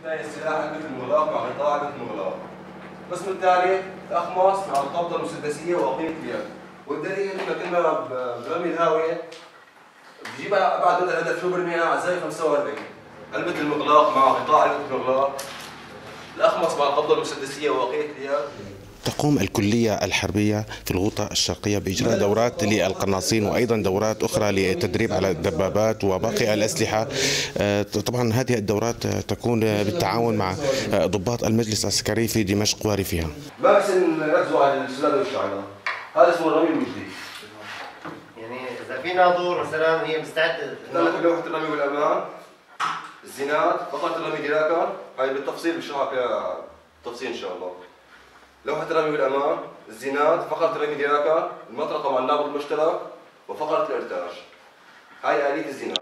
الثاني السلاح علبة المغلاق مع قطاع علبة المغلاق. القسم الثالث الأخماس مع القبضة المسدسية وأقيمة اليد. والدليل إنه كنا برمي الهاوية بجيبها أبعد مدى الهدف شو برميها على زاوية 45. علبة المغلاق مع قطاع علبة المغلاق. الأخمص مع القبضة المسدسية وأقيمة اليد. تقوم الكلية الحربية في الغوطة الشرقية بإجراء دورات للقناصين وأيضا دورات أخرى للتدريب على الدبابات وباقي الأسلحة. طبعا هذه الدورات تكون بالتعاون مع ضباط المجلس العسكري في دمشق وريفها. ما بحسن نركزوا على السلالة والشعلة، هذا اسمه الرمي المجدي. يعني إذا في ناظور مثلا هي مستعدة لك لوحة الرمي والأمان، الزناد، فقرة الرمي دراكا، هاي بالتفصيل بشرحها فيها تفصيل إن شاء الله. لوحة الرمي والأمان، الزناد، فقرة الرمي دراكا، المطرقة مع النابض المشترك، وفقرة الإرتاج. هاي آلية الزناد.